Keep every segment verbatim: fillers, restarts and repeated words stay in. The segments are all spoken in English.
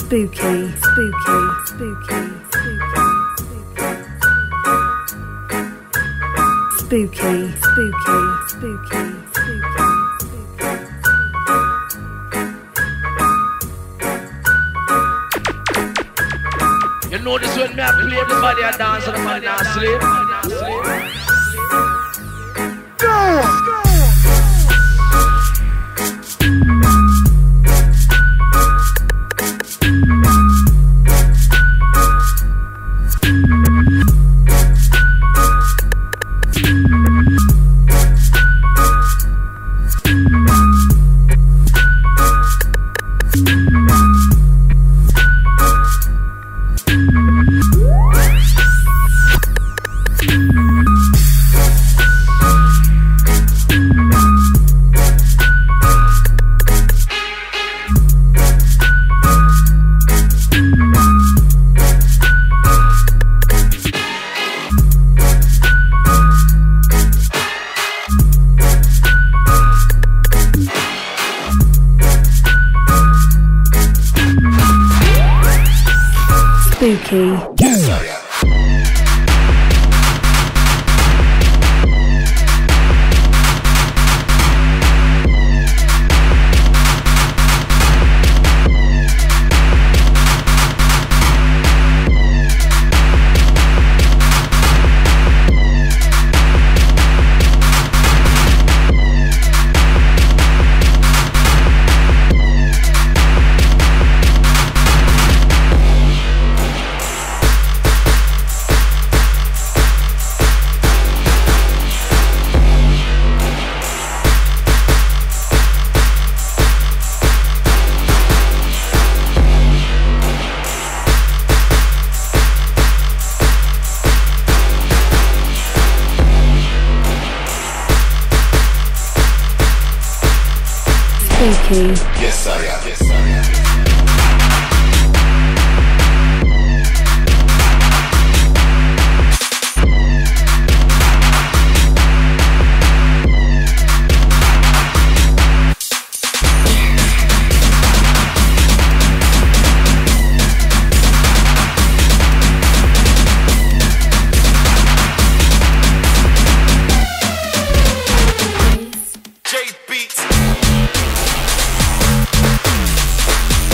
Spooky, spooky, spooky, spooky, spooky, spooky, spooky, spooky. You know this when me I play everybody a dance and the man not sleep. Go! Spooky. Spooky. Yes, I am. Yes, I am. J Beats.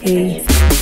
Spooky.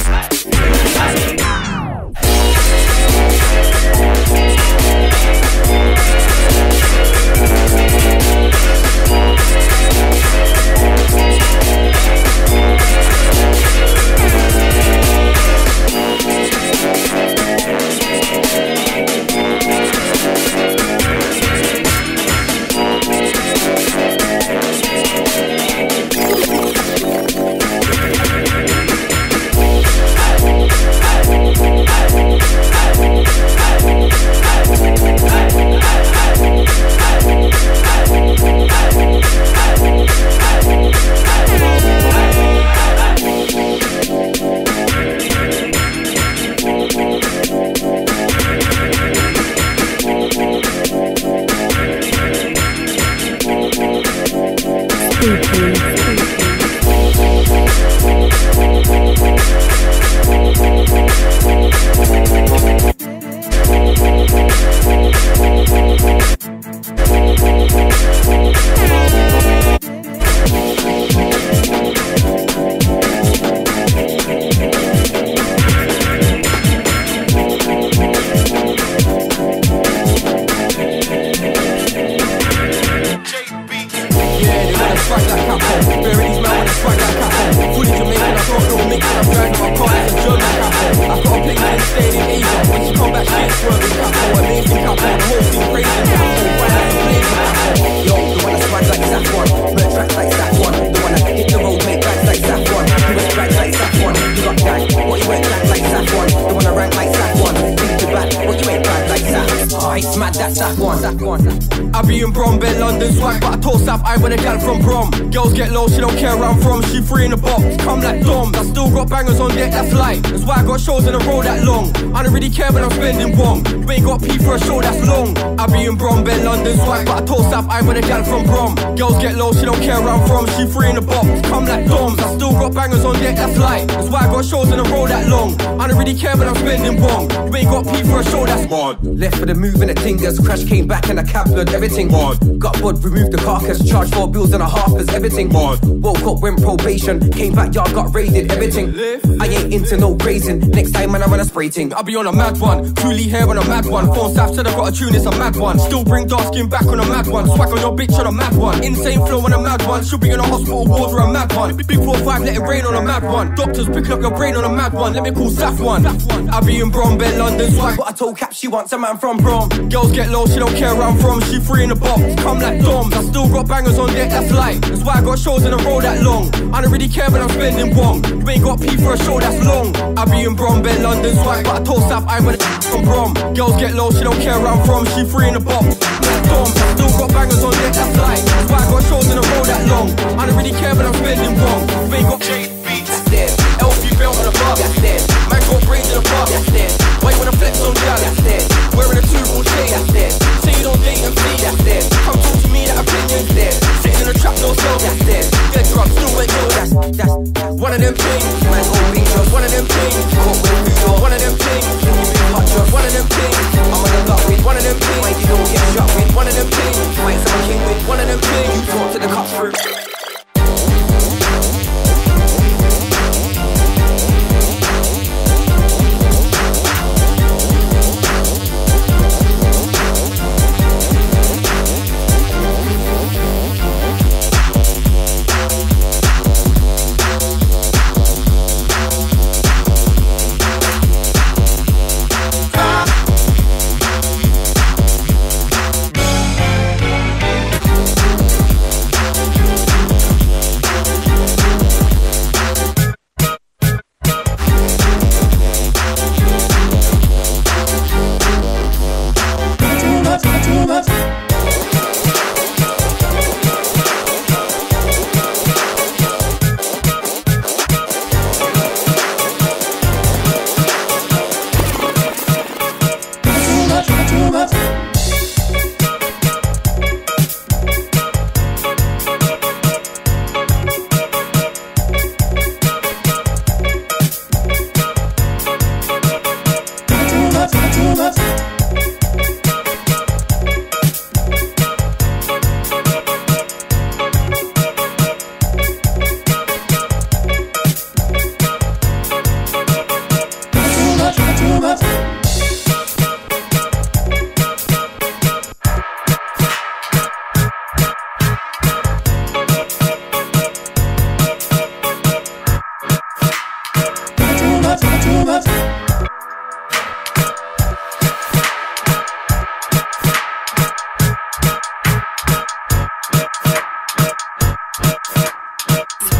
I be in Brom, Bed, London swag, but I told Sap I with a gal from Brom. Girls get low, she don't care where I'm from. She free in the box, come like Doms. I still got bangers on deck, that's light. That's why I got shows in a row that long. I don't really care when I'm spending wrong. You ain't got P for a show that's long. I be in Brom, Bed, London swag, but I told Sap I with a gal from Brom. Girls get low, she don't care where I'm from. She free in the box, come like Doms. I still got bangers on deck, that's light. That's why I got shows in a row that long. I don't really care when I'm spending wrong. You ain't got P for a show that's on. Left for the move and the tingers, crash came back and the cab blood, everything on. Got bud, removed the carcass, charged four bills and a half as everything on. Woke up, went probation, came back, yard got raided, everything. I ain't into no grazing, next time man I wanna spray ting. I'll be on a mad one, truly hair on a mad one. Phone staff said I got a tune, it's a mad one. Still bring dark skin back on a mad one. Swag on your bitch on a mad one. Insane flow on a mad one. Should be in a hospital ward or a mad one. Big four five, let it rain on a mad one. Doctors picking up your brain on a mad one. Let me call Saf one. I be in Brom, Bed, London swag, but I told Cap she wants a man from Brom. Girls get low, she don't care where I'm from. She free in the box, come like Doms. I still got bangers on deck, that's light. That's why I got shows in a row that long. I don't really care when I'm spending wrong. You ain't got P for a show that's long. I be in Brom, Bed, London swag, but I told Saf I went from Brom. Girls get low, she don't care where I'm from. She free in the box, like Doms. I still got bangers on deck, that's light. That's why I got shows in a row that long. I don't really care when I'm spending wrong. You ain't got J beats, that's dead. L V belt on the bar, that's dead. Man got brains in the bar, that's dead. Why you wanna flex on gal, that's dead. Wearing a two-ball chain, that's dead. Say you don't date and flee, that's dead. Come talk to me, that opinion's dead. Sitting in a trap, no cell, that's dead. Get drugs, still went ill, that's, that's one of them things. Man go beat us, one of them things. Caught with New York, one of them things. Can you be hot just one of them things? I'm on the luck with one of them things. Why you don't get shot with one of them things? Fight some king with one of them things. You talk to the cops through.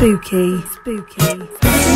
Spooky, spooky.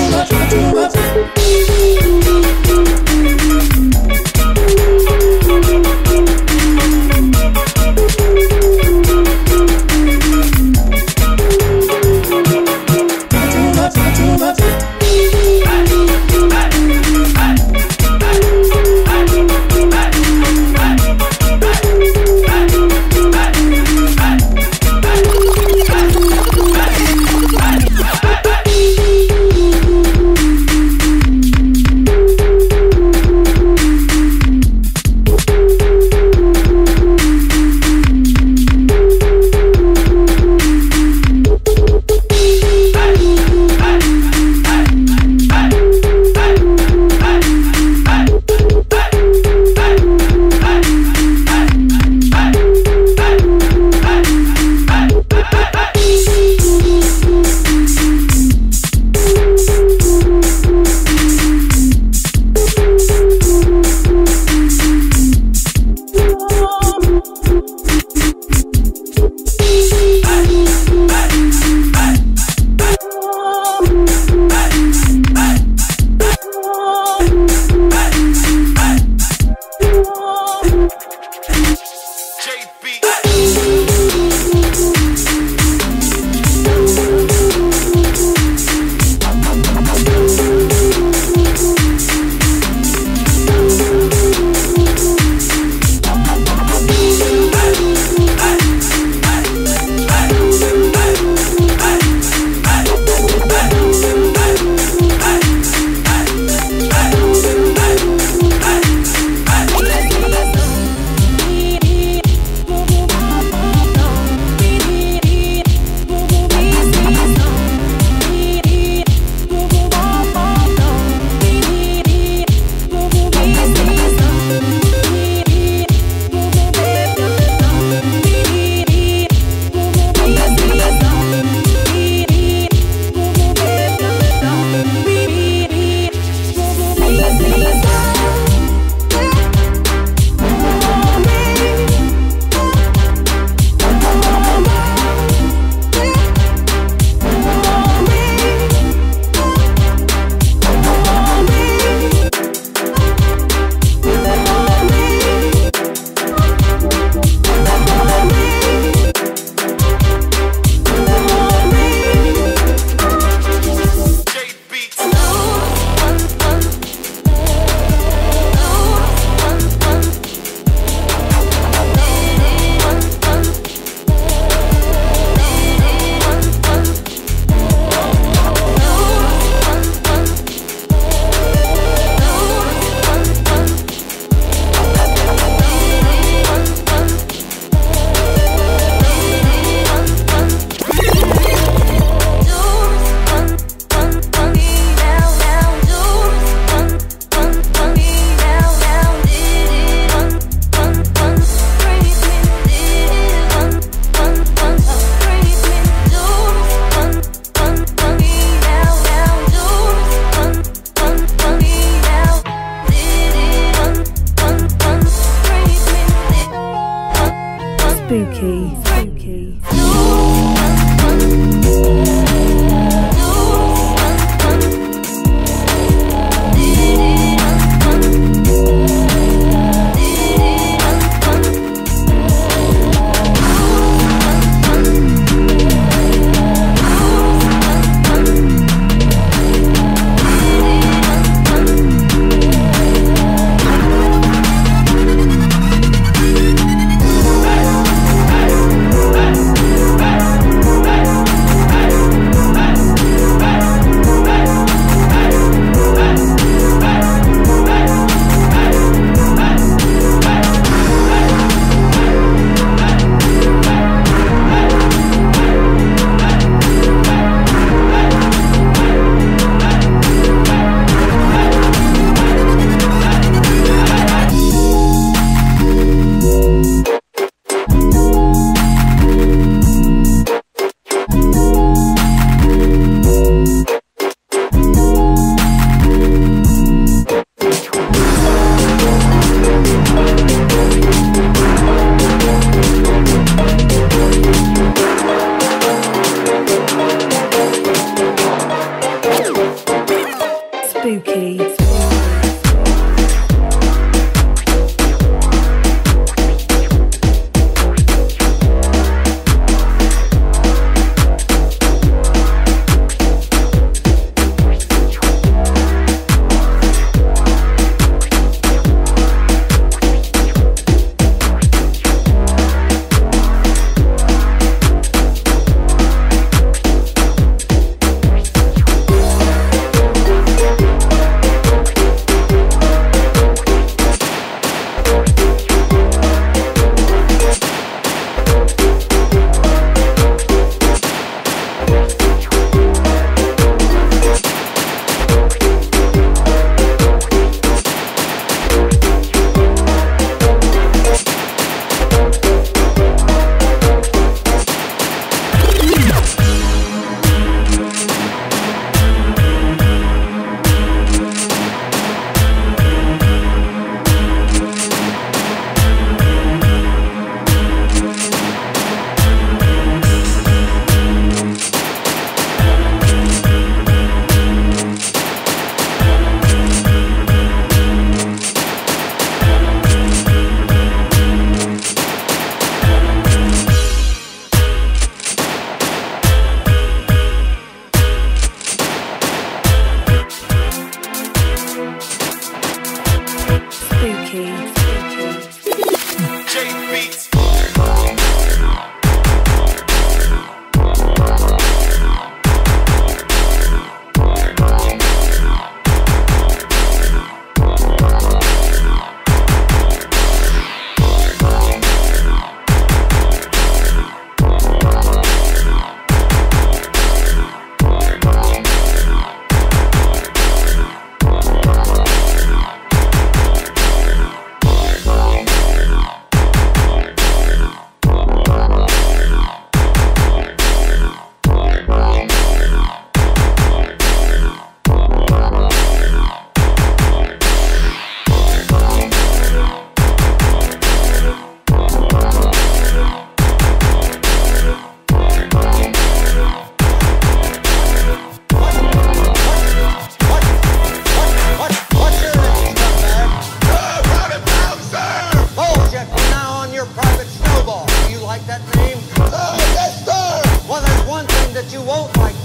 Spooky, spooky. Hey!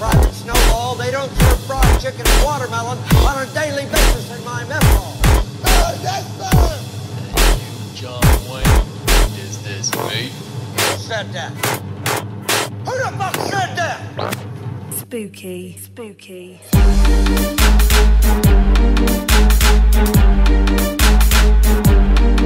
Private Snowball, they don't serve fried chicken and watermelon on a daily basis in my mess hall. Uh, yes, sir! John Wayne, is this me? Who said that? Who the fuck said that? Spooky, spooky. Spooky.